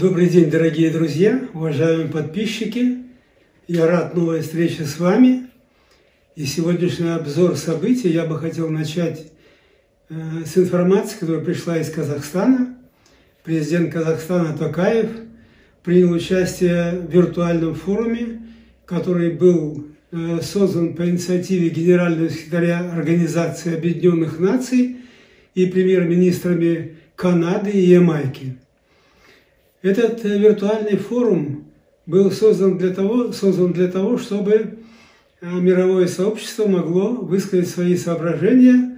Добрый день, дорогие друзья, уважаемые подписчики. Я рад новой встрече с вами. И сегодняшний обзор событий я бы хотел начать с информации, которая пришла из Казахстана. Президент Казахстана Токаев принял участие в виртуальном форуме, который был создан по инициативе генерального секретаря Организации Объединенных Наций и премьер-министрами Канады и Ямайки. Этот виртуальный форум был создан для того, чтобы мировое сообщество могло высказать свои соображения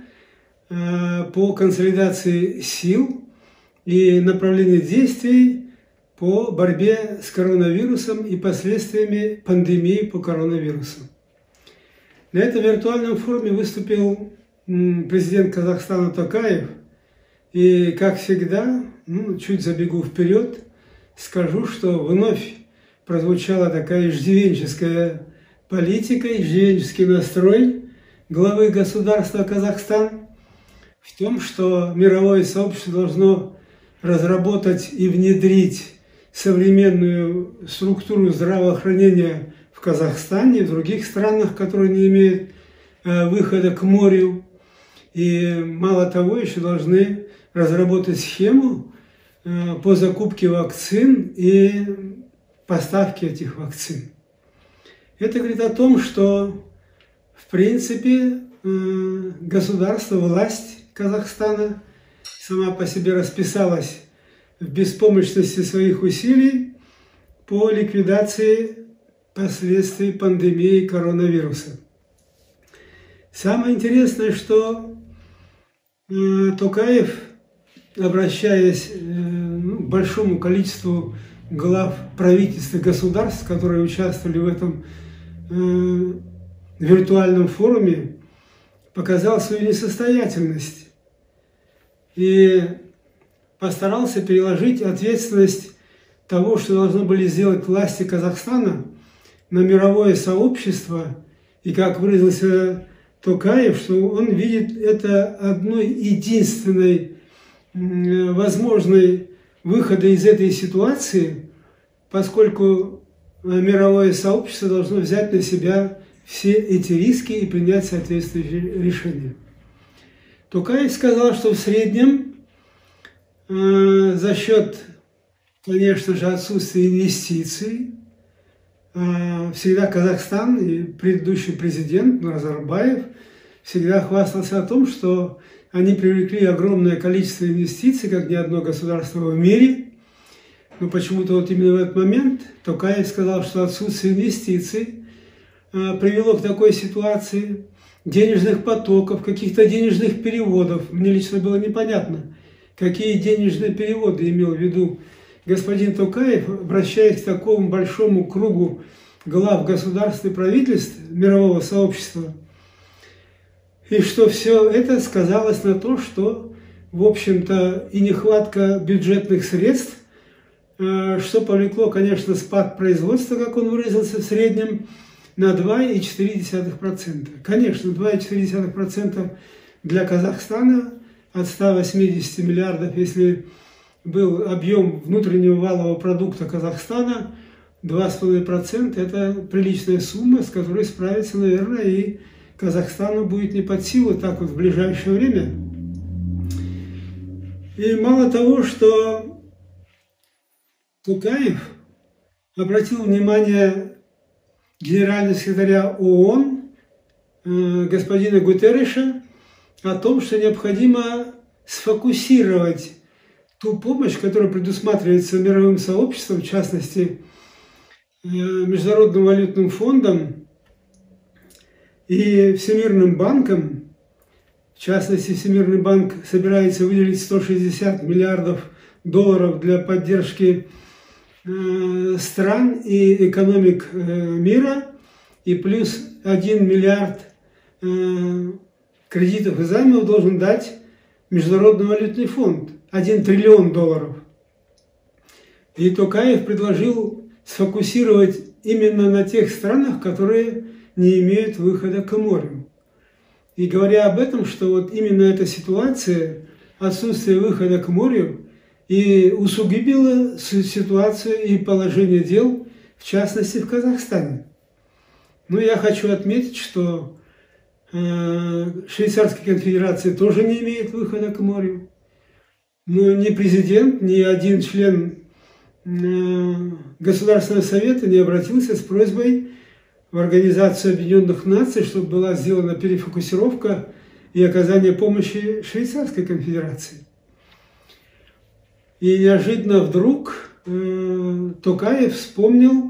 по консолидации сил и направлению действий по борьбе с коронавирусом и последствиями пандемии по коронавирусу. На этом виртуальном форуме выступил президент Казахстана Токаев. И, как всегда, чуть забегу вперед, скажу, что вновь прозвучала такая иждивенческая политика, иждивенческий настрой главы государства Казахстан в том, что мировое сообщество должно разработать и внедрить современную структуру здравоохранения в Казахстане и в других странах, которые не имеют выхода к морю. И мало того, еще должны разработать схему по закупке вакцин и поставке этих вакцин. Это говорит о том, что, в принципе, государство, власть Казахстана сама по себе расписалась в беспомощности своих усилий по ликвидации последствий пандемии коронавируса. Самое интересное, что Токаев, обращаясь к большому количеству глав правительств и государств, которые участвовали в этом виртуальном форуме, показал свою несостоятельность и постарался переложить ответственность того, что должны были сделать власти Казахстана, на мировое сообщество. И, как выразился Токаев, что он видит это одной единственной возможной выхода из этой ситуации, поскольку мировое сообщество должно взять на себя все эти риски и принять соответствующие решения. Токаев сказал, что в среднем за счет, конечно же, отсутствия инвестиций всегда Казахстан и предыдущий президент Назарбаев всегда хвастался о том, что они привлекли огромное количество инвестиций, как ни одно государство в мире. Но почему-то вот именно в этот момент Токаев сказал, что отсутствие инвестиций привело к такой ситуации денежных потоков, каких-то денежных переводов. Мне лично было непонятно, какие денежные переводы имел в виду господин Токаев, обращаясь к такому большому кругу глав государств и правительств мирового сообщества. И что все это сказалось на то, что, в общем-то, и нехватка бюджетных средств, что повлекло, конечно, спад производства, как он выразился, в среднем на 2,4%. Конечно, 2,4% для Казахстана от 180 миллиардов, если был объем внутреннего валового продукта Казахстана, 2,5% – это приличная сумма, с которой справиться, наверное, и Казахстану будет не под силу так вот в ближайшее время. И мало того, что Токаев обратил внимание генерального секретаря ООН господина Гутерреша о том, что необходимо сфокусировать ту помощь, которая предусматривается мировым сообществом, в частности, Международным валютным фондом и Всемирным банком. В частности, Всемирный банк собирается выделить 160 миллиардов долларов для поддержки стран и экономик мира, и плюс 1 миллиард кредитов и займов должен дать Международный валютный фонд. 1 триллион долларов. И Токаев предложил сфокусировать именно на тех странах, которые не имеют выхода к морю. И говоря об этом, что вот именно эта ситуация, отсутствие выхода к морю, и усугубило ситуацию и положение дел, в частности, в Казахстане. Но я хочу отметить, что Швейцарская конфедерация тоже не имеет выхода к морю. Но ни президент, ни один член Государственного совета не обратился с просьбой в Организацию Объединенных Наций, чтобы была сделана перефокусировка и оказание помощи Швейцарской конфедерации. И неожиданно вдруг Токаев вспомнил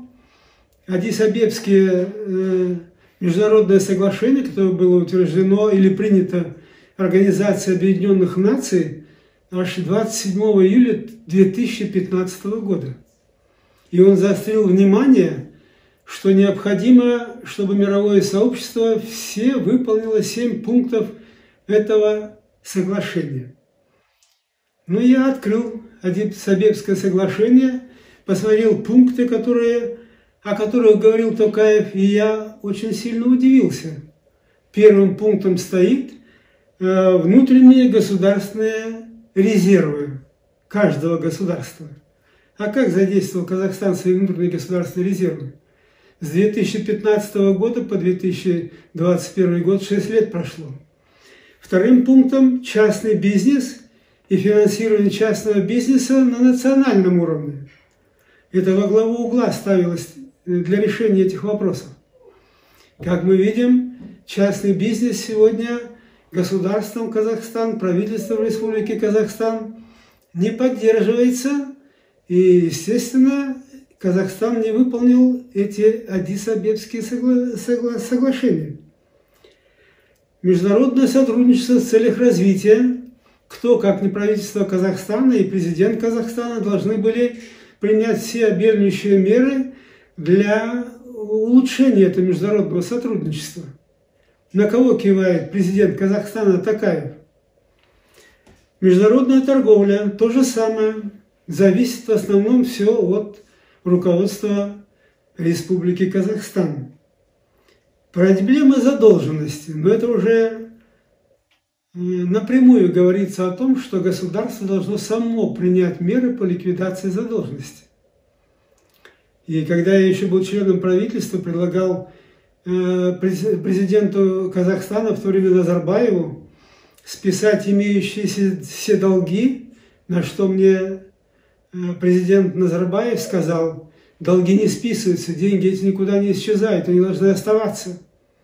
Аддис-Абебские международное соглашение, которое было утверждено или принято Организацией Объединенных Наций аж 27 июля 2015 года. И он заострил внимание, что необходимо, чтобы мировое сообщество все выполнило 7 пунктов этого соглашения. Ну, я открыл Аддис-Абебское соглашение, посмотрел пункты, о которых говорил Токаев, и я очень сильно удивился. Первым пунктом стоит внутренние государственные резервы каждого государства. А как задействовал Казахстан свои внутренние государственные резервы? С 2015 года по 2021 год 6 лет прошло. Вторым пунктом – частный бизнес и финансирование частного бизнеса на национальном уровне. Это во главу угла ставилось для решения этих вопросов. Как мы видим, частный бизнес сегодня государством Казахстан, правительством Республики Казахстан не поддерживается, и, естественно, Казахстан не выполнил эти Аддис-Абебские соглашения. Международное сотрудничество в целях развития. Кто, как не правительство Казахстана и президент Казахстана, должны были принять все обязывающие меры для улучшения этого международного сотрудничества. На кого кивает президент Казахстана Токаев? Международная торговля, то же самое, зависит в основном все от руководства Республики Казахстан. Проблема задолженности, но это уже напрямую говорится о том, что государство должно само принять меры по ликвидации задолженности. И когда я еще был членом правительства, предлагал президенту Казахстана, в то время Назарбаеву, списать имеющиеся все долги, на что мне президент Назарбаев сказал: долги не списываются, деньги эти никуда не исчезают, они должны оставаться.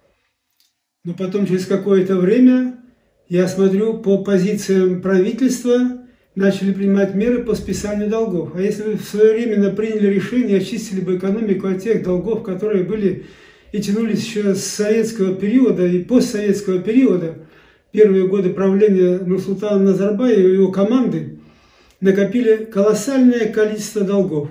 Но потом, через какое-то время, я смотрю, по позициям правительства начали принимать меры по списанию долгов. А если вы своевременно приняли решение, очистили бы экономику от тех долгов, которые были и тянулись еще с советского периода и постсоветского периода, первые годы правления Нурсултана Назарбаева и его команды, накопили колоссальное количество долгов.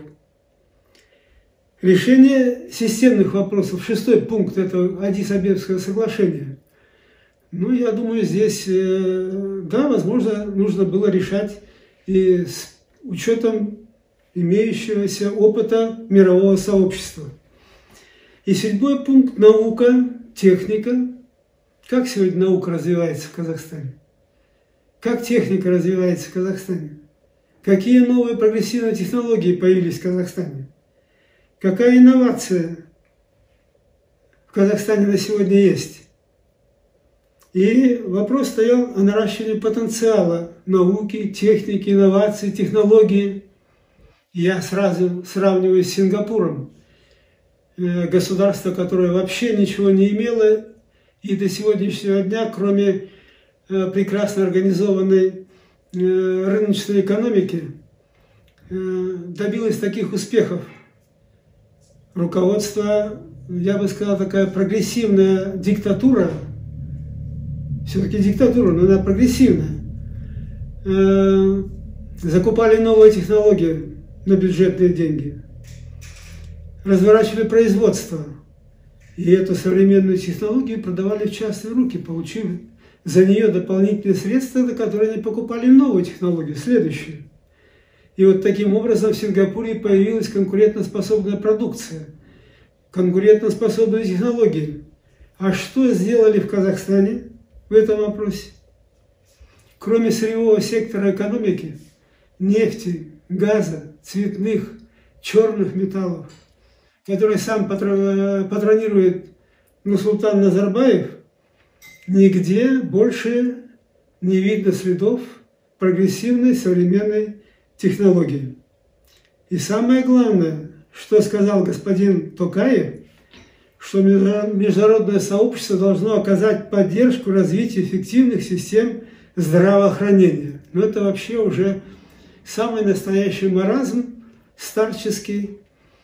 Решение системных вопросов, 6-й пункт этого Аддис-Абебского соглашения. Ну, я думаю, здесь, да, возможно, нужно было решать и с учетом имеющегося опыта мирового сообщества. И 7-й пункт – наука, техника. Как сегодня наука развивается в Казахстане? Как техника развивается в Казахстане? Какие новые прогрессивные технологии появились в Казахстане? Какая инновация в Казахстане на сегодня есть? И вопрос стоял о наращивании потенциала науки, техники, инноваций, технологий. Я сразу сравниваю с Сингапуром. Государство, которое вообще ничего не имело и до сегодняшнего дня, кроме прекрасно организованной рыночной экономики, добилось таких успехов. Руководство, я бы сказал, такая прогрессивная диктатура, все-таки диктатура, но она прогрессивная. Закупали новые технологии на бюджетные деньги, разворачивали производство, и эту современную технологию продавали в частные руки, получив за нее дополнительные средства, за которые они покупали новую технологию, следующую. И вот таким образом в Сингапуре появилась конкурентоспособная продукция, конкурентоспособные технологии. А что сделали в Казахстане в этом вопросе? Кроме сырьевого сектора экономики, нефти, газа, цветных, черных металлов, который сам патронирует Нурсултан Назарбаев, нигде больше не видно следов прогрессивной современной технологии. И самое главное, что сказал господин Токаев, что международное сообщество должно оказать поддержку развитию эффективных систем здравоохранения. Но это вообще уже самый настоящий маразм, старческий.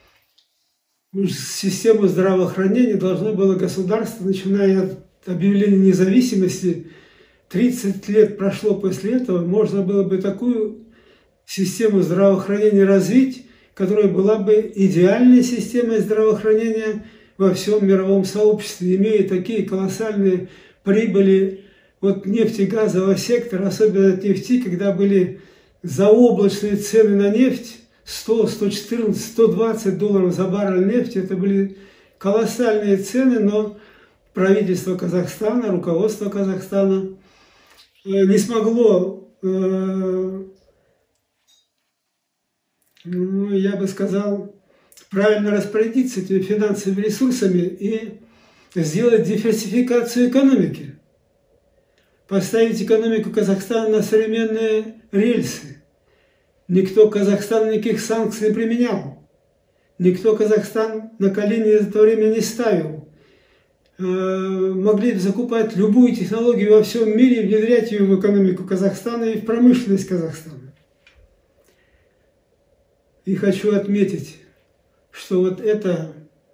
Систему здравоохранения должно было государство, начиная от объявления независимости, 30 лет прошло после этого, можно было бы такую систему здравоохранения развить, которая была бы идеальной системой здравоохранения во всем мировом сообществе, имея такие колоссальные прибыли от нефтегазового сектора, особенно от нефти, когда были заоблачные цены на нефть, 100, 114, 120 долларов за баррель нефти, это были колоссальные цены, но правительство Казахстана, руководство Казахстана не смогло, я бы сказал, правильно распорядиться этими финансовыми ресурсами и сделать диверсификацию экономики, поставить экономику Казахстана на современные рельсы. Никто Казахстан никаких санкций не применял, никто Казахстан на колени за это время не ставил. Могли закупать любую технологию во всем мире и внедрять ее в экономику Казахстана и в промышленность Казахстана. И хочу отметить, что вот это,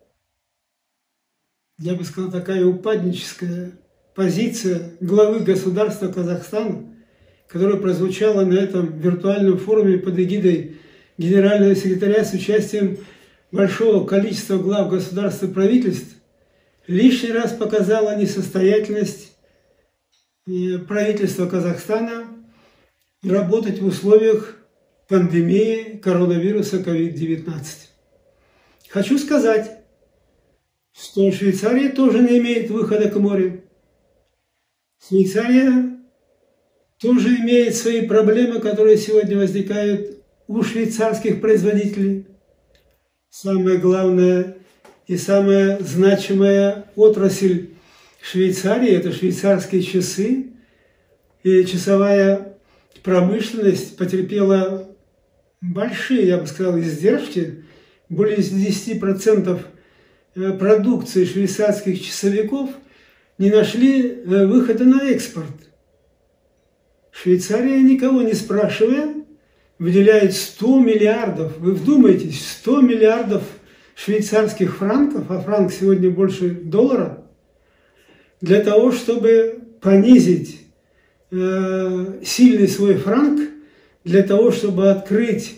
я бы сказал, такая упадническая позиция главы государства Казахстана, которая прозвучала на этом виртуальном форуме под эгидой генерального секретаря с участием большого количества глав государств и правительств, лишний раз показала несостоятельность правительства Казахстана работать в условиях пандемии коронавируса COVID-19. Хочу сказать, что Швейцария тоже не имеет выхода к морю. Швейцария тоже имеет свои проблемы, которые сегодня возникают у швейцарских производителей. Самое главное и самая значимая отрасль Швейцарии – это швейцарские часы. И часовая промышленность потерпела большие, я бы сказал, издержки. Более 10% продукции швейцарских часовиков не нашли выхода на экспорт. Швейцария, никого не спрашивая, выделяет 100 миллиардов, вы вдумайтесь, 100 миллиардов швейцарских франков, а франк сегодня больше доллара, для того, чтобы понизить сильный свой франк, для того, чтобы открыть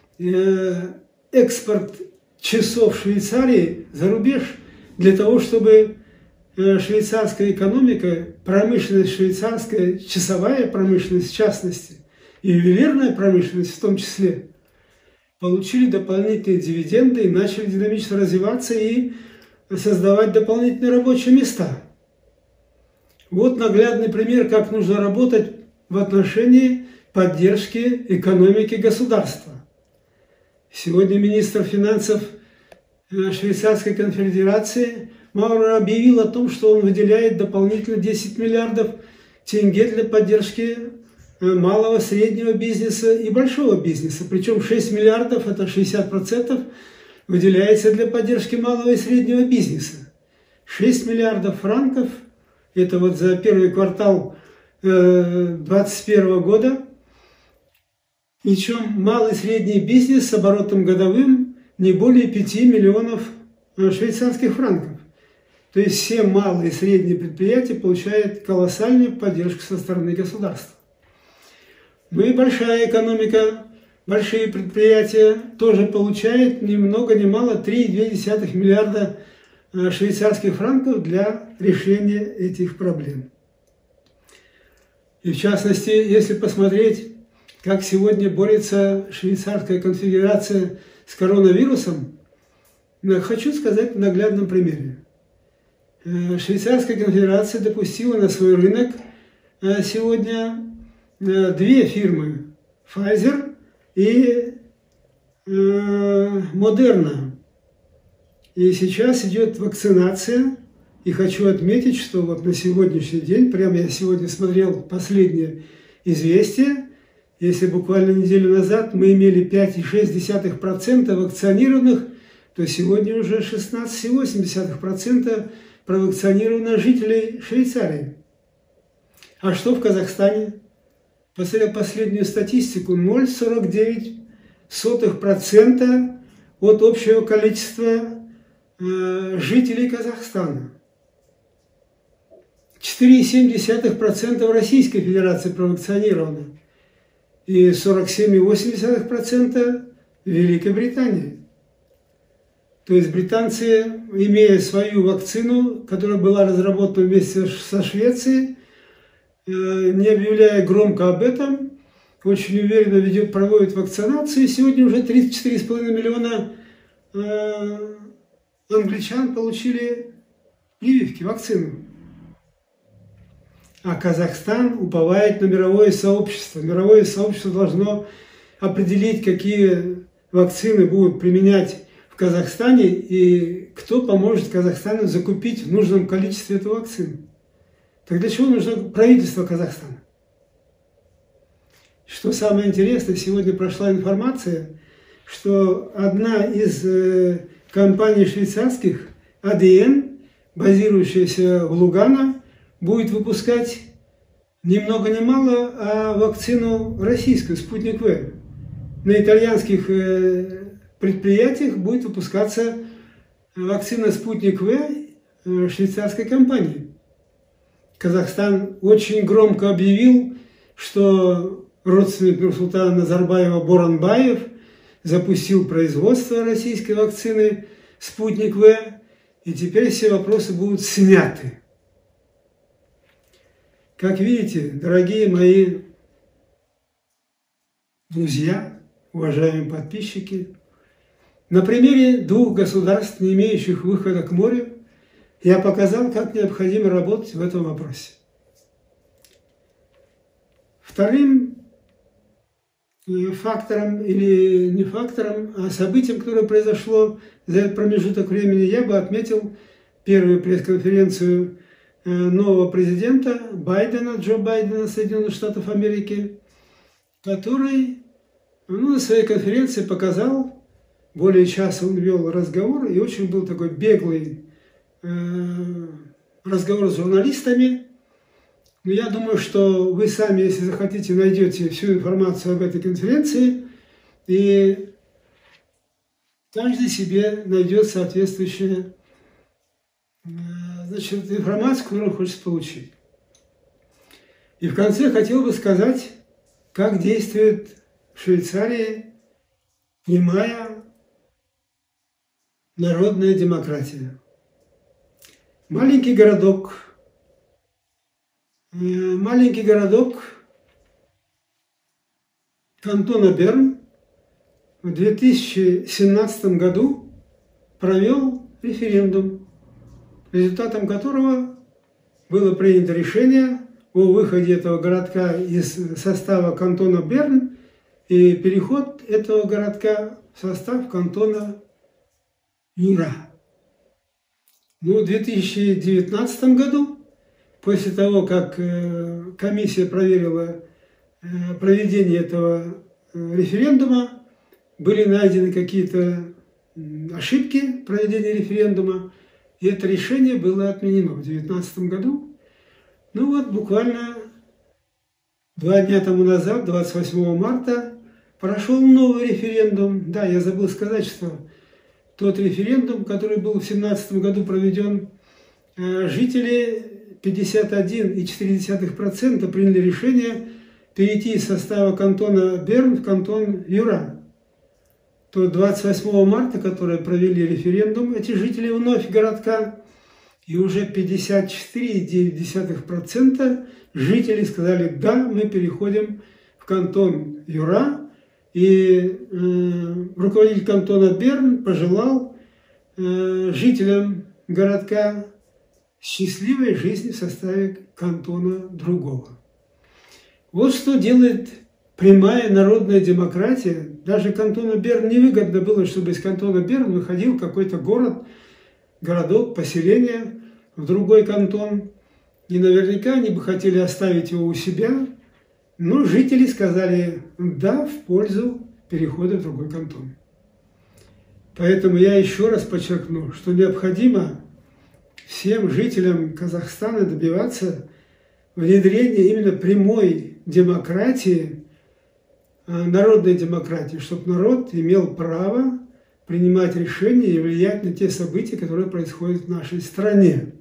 экспорт часов Швейцарии за рубеж, для того, чтобы швейцарская экономика, промышленность швейцарская, часовая промышленность в частности, и ювелирная промышленность в том числе, получили дополнительные дивиденды и начали динамично развиваться и создавать дополнительные рабочие места. Вот наглядный пример, как нужно работать в отношении поддержки экономики государства. Сегодня министр финансов Швейцарской конфедерации Мауро объявил о том, что он выделяет дополнительно 10 миллиардов тенге для поддержки малого, среднего бизнеса и большого бизнеса. Причем 6 миллиардов, это 60%, выделяется для поддержки малого и среднего бизнеса. 6 миллиардов франков, это вот за первый квартал 2021 года. Причем малый и средний бизнес с оборотом годовым не более 5 миллионов швейцарских франков. То есть все малые и средние предприятия получают колоссальную поддержку со стороны государства. Ну и большая экономика, большие предприятия тоже получают ни много ни мало 3,2 миллиарда швейцарских франков для решения этих проблем. И в частности, если посмотреть, как сегодня борется Швейцарская конфедерация с коронавирусом, хочу сказать на наглядном примере. Швейцарская конфедерация допустила на свой рынок сегодня две фирмы – Pfizer и Модерна. И сейчас идет вакцинация. И хочу отметить, что вот на сегодняшний день, прямо я сегодня смотрел последнее известие, если буквально неделю назад мы имели 5,6% вакцинированных, то сегодня уже 16,8% провакцинировано жителей Швейцарии. А что в Казахстане? Посмотрел последнюю статистику, 0,49% от общего количества жителей Казахстана. 4,7% в Российской Федерации провакцинировано и 47,8% в Великобритании. То есть британцы, имея свою вакцину, которая была разработана вместе со Швецией, не объявляя громко об этом, очень уверенно проводит вакцинацию. И сегодня уже 34,5 миллиона англичан получили прививки, вакцину. А Казахстан уповает на мировое сообщество. Мировое сообщество должно определить, какие вакцины будут применять в Казахстане и кто поможет Казахстану закупить в нужном количестве эту вакцину. Так для чего нужно правительство Казахстана? Что самое интересное, сегодня прошла информация, что одна из компаний швейцарских, АДН, базирующаяся в Лугано, будет выпускать ни много ни мало, а вакцину российскую, «Спутник В». На итальянских предприятиях будет выпускаться вакцина «Спутник В» швейцарской компании. Казахстан очень громко объявил, что родственник Нурсултана Назарбаева Боранбаев запустил производство российской вакцины «Спутник В», и теперь все вопросы будут сняты. Как видите, дорогие мои друзья, уважаемые подписчики, на примере двух государств, не имеющих выхода к морю, я показал, как необходимо работать в этом вопросе. Вторым фактором, или не фактором, а событием, которое произошло за этот промежуток времени, я бы отметил первую пресс-конференцию нового президента Байдена, Джо Байдена, Соединенных Штатов Америки, который на своей конференции показал, более часа он вел разговор, и очень был такой беглый разговор с журналистами. Но я думаю, что вы сами, если захотите, найдете всю информацию об этой конференции, и каждый себе найдет соответствующую информацию, которую он хочет получить. И в конце хотел бы сказать, как действует в Швейцарии прямая народная демократия. Маленький городок кантона Берн в 2017 году провел референдум, результатом которого было принято решение о выходе этого городка из состава кантона Берн и переход этого городка в состав кантона Юра. В 2019 году, после того, как комиссия проверила проведение этого референдума, были найдены какие-то ошибки проведения референдума, и это решение было отменено в 2019 году. Буквально 2 дня тому назад, 28 марта, прошел новый референдум. Да, я забыл сказать, что тот референдум, который был в 2017 году проведен, жители 51,4% приняли решение перейти из состава кантона Берн в кантон Юра. То 28 марта, которые провели референдум, эти жители вновь городка, и уже 54,9% жителей сказали: да, мы переходим в кантон Юра. И руководитель кантона Берн пожелал жителям городка счастливой жизни в составе кантона другого. Вот что делает прямая народная демократия. Даже кантону Берн невыгодно было, чтобы из кантона Берн выходил какой-то город, городок, поселение в другой кантон. И наверняка они бы хотели оставить его у себя, но жители сказали «да» в пользу перехода в другой кантон. Поэтому я еще раз подчеркну, что необходимо всем жителям Казахстана добиваться внедрения именно прямой демократии, народной демократии, чтобы народ имел право принимать решения и влиять на те события, которые происходят в нашей стране.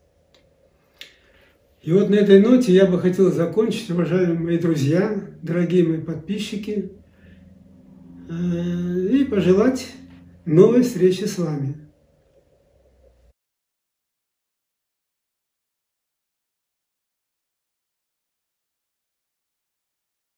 И вот на этой ноте я бы хотел закончить, уважаемые мои друзья, дорогие мои подписчики, и пожелать новой встречи с вами.